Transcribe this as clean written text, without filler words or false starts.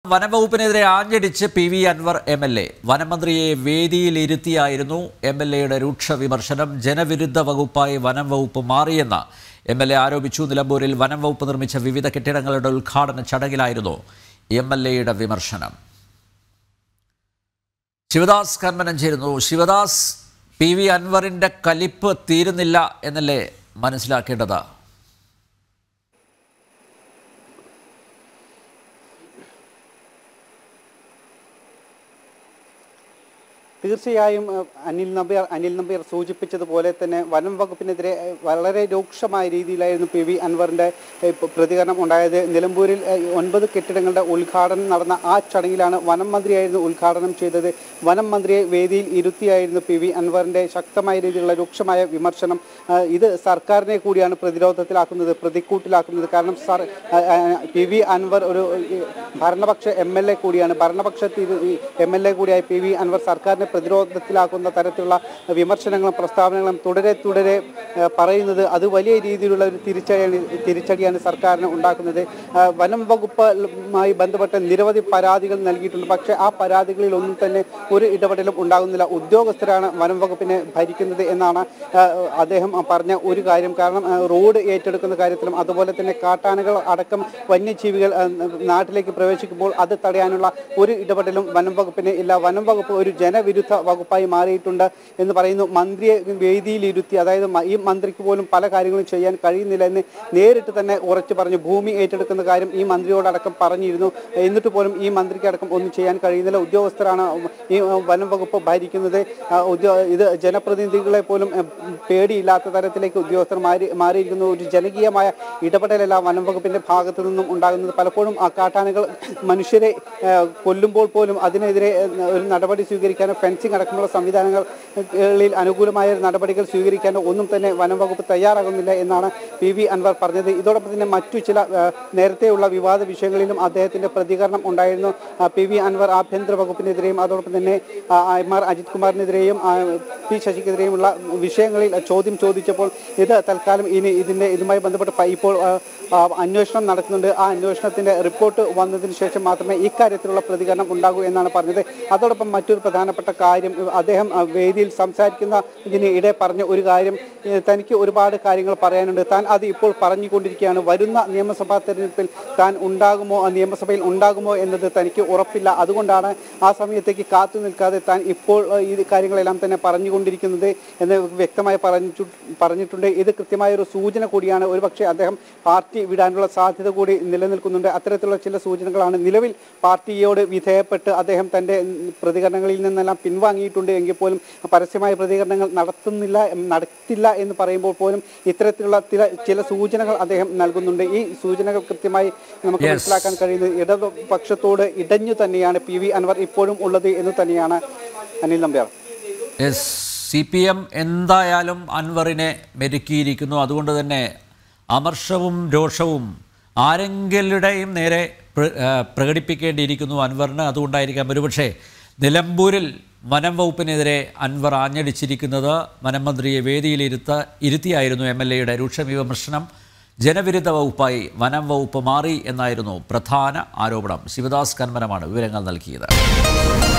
വനംവകുപ്പിനെതിരെ ആഞ്ഞടിച്ച് PV Anwar MLA. വനമന്ത്രിയെ വേദിയിലിരുത്തിയായിരുന്നു MLAയുടെ രൂക്ഷ വിമർശനം. ജനവിരുദ്ധ വകുപ്പായി വനംവകുപ്പ് മാറിയെന്ന് MLA ആരോപിച്ചു. നിലമ്പൂരിൽ വനംവകുപ്പ് നിർമ്മിച്ച വിവിധ കെട്ടിടങ്ങളുടെ ഉദ്ഘാടന ചടങ്ങിലായിരുന്നു MLAയുടെ വിമർശനം. ശിവദാസ് കർമ്മനം ചേരുന്നു. ശിവദാസ്, PV അൻവറിന്റെ കലിപ്പ് തീരുന്നില്ല എന്നല്ലേ മനസ്സിലാക്കേണ്ടത്? തീർച്ചയായും അനിൽ നമ്പ്യാർ സൂചിപ്പിച്ചതുപോലെ തന്നെ വനം വകുപ്പിനെതിരെ വളരെ രൂക്ഷമായ രീതിയിലായിരുന്നു PV അൻവറിൻ്റെ പ്രതികരണം ഉണ്ടായത്. നിലമ്പൂരിൽ 9 കെട്ടിടങ്ങളുടെ ഉദ്ഘാടനം നടന്ന ആ ചടങ്ങിലാണ് വനം മന്ത്രിയായിരുന്നു ഉദ്ഘാടനം ചെയ്തത്. വനം മന്ത്രിയെ വേദിയിൽ ഇരുത്തിയായിരുന്നു PV അൻവറിൻ്റെ ശക്തമായ രീതിയിലുള്ള രൂക്ഷമായ വിമർശനം. ഇത് സർക്കാരിനെ കൂടിയാണ് പ്രതിരോധത്തിലാക്കുന്നത്, പ്രതിക്കൂട്ടിലാക്കുന്നത്. കാരണം PV അൻവർ ഒരു ഭരണപക്ഷ MLA കൂടിയാണ്. ഭരണപക്ഷ MLA കൂടിയായ PV അൻവർ സർക്കാരിനെ പ്രതിരോധത്തിലാക്കുന്ന തരത്തിലുള്ള വിമർശനങ്ങളും പ്രസ്താവനകളും തുടരെ പറയുന്നത് അത് വലിയ രീതിയിലുള്ള ഒരു തിരിച്ചടിയാണ് സർക്കാരിന് ഉണ്ടാക്കുന്നത്. വനം വകുപ്പുമായി ബന്ധപ്പെട്ട നിരവധി പരാതികൾ നൽകിയിട്ടുണ്ട്. പക്ഷേ ആ പരാതികളിലൊന്നും തന്നെ ഒരു ഇടപെടലും ഉണ്ടാകുന്നില്ല. ഉദ്യോഗസ്ഥരാണ് വനം വകുപ്പിനെ ഭരിക്കുന്നത് എന്നാണ് അദ്ദേഹം പറഞ്ഞ ഒരു കാര്യം. കാരണം റോഡ് ഏറ്റെടുക്കുന്ന കാര്യത്തിലും അതുപോലെ തന്നെ കാട്ടാനകൾ അടക്കം വന്യജീവികൾ നാട്ടിലേക്ക് പ്രവേശിക്കുമ്പോൾ അത് തടയാനുള്ള ഒരു ഇടപെടലും വനം വകുപ്പിന് ഇല്ല. വനം വകുപ്പ് ഒരു ജനവിരുദ്ധ വകുപ്പായി മാറിയിട്ടുണ്ട് എന്ന് പറയുന്നു. മന്ത്രിയെ വേദിയിലിരുത്തി, അതായത് ഈ മന്ത്രിക്ക് പോലും പല കാര്യങ്ങളും ചെയ്യാൻ കഴിയുന്നില്ല എന്ന് നേരിട്ട് തന്നെ ഉറച്ചു പറഞ്ഞു. ഭൂമി ഏറ്റെടുക്കുന്ന കാര്യം ഈ മന്ത്രിയോടക്കം പറഞ്ഞിരുന്നു. എന്നിട്ട് പോലും ഈ മന്ത്രിക്ക് അടക്കം ഒന്നും ചെയ്യാൻ കഴിയുന്നില്ല. ഉദ്യോഗസ്ഥരാണ് ഈ വനം വകുപ്പ് ഭരിക്കുന്നത്. ഇത് ജനപ്രതിനിധികളെ പോലും പേടിയില്ലാത്ത തരത്തിലേക്ക് ഉദ്യോഗസ്ഥർ മാറിയിരിക്കുന്നു. ഒരു ജനകീയമായ ഇടപെടലല്ല വനം വകുപ്പിന്റെ ഭാഗത്തു നിന്നും ഉണ്ടാകുന്നത്. പലപ്പോഴും ആ കാട്ടാനകൾ മനുഷ്യരെ കൊല്ലുമ്പോൾ പോലും അതിനെതിരെ ഒരു നടപടി സ്വീകരിക്കാനോ ഫെൻസിംഗ് അടക്കമുള്ള സംവിധാനങ്ങളിൽ അനുകൂലമായ നടപടികൾ സ്വീകരിക്കാനോ ഒന്നും തന്നെ വനം വകുപ്പ് തയ്യാറാകുന്നില്ല എന്നാണ് PV അൻവർ പറഞ്ഞത്. ഇതോടൊപ്പം തന്നെ മറ്റു ചില നേരത്തെയുള്ള വിവാദ വിഷയങ്ങളിലും അദ്ദേഹത്തിന്റെ പ്രതികരണം ഉണ്ടായിരുന്നു. PV അൻവർ ആഭ്യന്തര വകുപ്പിനെതിരെയും അതോടൊപ്പം തന്നെ MR അജിത് കുമാറിനെതിരെയും P ശശിക്കെതിരെയുമുള്ള വിഷയങ്ങളിൽ ചോദ്യം ചോദിച്ചപ്പോൾ ഇത് തൽക്കാലം ഇതുമായി ബന്ധപ്പെട്ട് ഇപ്പോൾ അന്വേഷണം നടക്കുന്നുണ്ട്. ആ അന്വേഷണത്തിന്റെ റിപ്പോർട്ട് വന്നതിന് ശേഷം മാത്രമേ ഇക്കാര്യത്തിലുള്ള പ്രതികരണം ഉണ്ടാകൂ എന്നാണ് പറഞ്ഞത്. അതോടൊപ്പം മറ്റൊരു പ്രധാനപ്പെട്ട കാര്യം, അദ്ദേഹം വേദിയിൽ സംസാരിക്കുന്നതിനിടെ പറഞ്ഞ ഒരു കാര്യം, തനിക്ക് ഒരുപാട് കാര്യങ്ങൾ പറയാനുണ്ട്, താൻ അത് ഇപ്പോൾ പറഞ്ഞുകൊണ്ടിരിക്കുകയാണ്. വരുന്ന നിയമസഭാ തെരഞ്ഞെടുപ്പിൽ താൻ നിയമസഭയിൽ ഉണ്ടാകുമോ എന്നത് തനിക്ക് ഉറപ്പില്ല. അതുകൊണ്ടാണ് ആ സമയത്തേക്ക് കാത്തു നിൽക്കാതെ താൻ ഇപ്പോൾ ഈ കാര്യങ്ങളെല്ലാം തന്നെ പറഞ്ഞുകൊണ്ടിരിക്കുന്നത് എന്ന് വ്യക്തമായി പറഞ്ഞിട്ടുണ്ട്. ഇത് കൃത്യമായ ഒരു സൂചന കൂടിയാണ്. ഒരുപക്ഷെ അദ്ദേഹം പാർട്ടി വിടാനുള്ള സാധ്യത കൂടി നിലനിൽക്കുന്നുണ്ട്. അത്തരത്തിലുള്ള ചില സൂചനകളാണ്. നിലവിൽ പാർട്ടിയോട് വിധേയപ്പെട്ട് അദ്ദേഹം തൻ്റെ പ്രതികരണങ്ങളിൽ നിന്നെല്ലാം പിൻവാങ്ങിയിട്ടുണ്ട് എങ്കിൽ പോലും പരസ്യമായ പ്രതികരണങ്ങൾ നടത്തില്ല എന്ന് പറയുമ്പോൾ പോലും ഇത്തരത്തിലുള്ള ചില സൂചനകൾ അദ്ദേഹം നൽകുന്നുണ്ട്. ഈ സൂചനകൾ കൃത്യമായി നമുക്ക് മനസ്സിലാക്കാൻ കഴിയുന്നത് ഇടതുപക്ഷത്തോട് ഇടഞ്ഞു തന്നെയാണ് PV അൻവർ ഇപ്പോഴും ഉള്ളത് എന്ന് തന്നെയാണ് അനിൽ നമ്പ്യാർ. CPM എന്തായാലും അൻവറിനെ മെരുക്കിയിരിക്കുന്നു. അതുകൊണ്ട് തന്നെ അമർഷവും രോഷവും ആരെങ്കിലുടെയും നേരെ പ്രകടിപ്പിക്കേണ്ടിയിരിക്കുന്നു അൻവറിന്. അതുകൊണ്ടായിരിക്കാം ഒരുപക്ഷെ നിലമ്പൂരിൽ വനം വകുപ്പിനെതിരെ അൻവർ ആഞ്ഞടിച്ചിരിക്കുന്നത്. വനം മന്ത്രിയെ ഇരുത്തിയായിരുന്നു MLAയുടെ രൂക്ഷ വിമർശനം. ജനവിരുദ്ധ വകുപ്പായി വനം വകുപ്പ് മാറി എന്നായിരുന്നു പ്രധാന ആരോപണം. ശിവദാസ് കന്മനമാണ് വിവരങ്ങൾ നൽകിയത്.